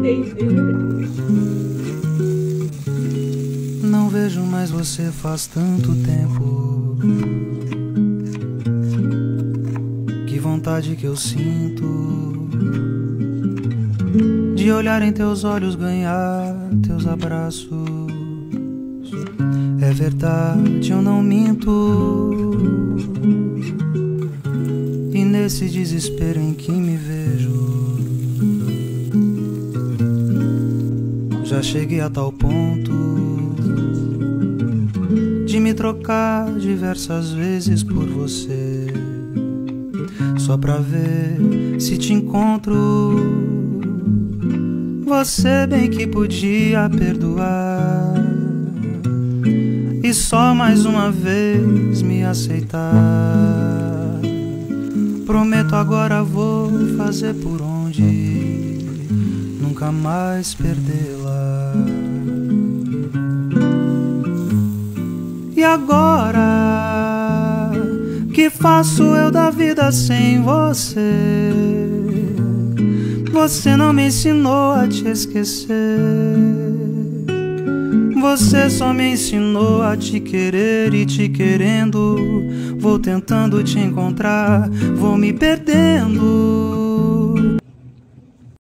Não vejo mais você faz tanto tempo. Que vontade que eu sinto de olhar em teus olhos, ganhar teus abraços. É verdade, eu não minto. E nesse desespero em que me vejo, já cheguei a tal ponto de me trocar diversas vezes por você, só pra ver se te encontro. Você bem que podia perdoar e só mais uma vez me aceitar. Prometo agora vou fazer por onde nunca mais perdê-la. E agora, que faço eu da vida sem você? Você não me ensinou a te esquecer. Você só me ensinou a te querer, e te querendo vou tentando te encontrar, vou me perdendo.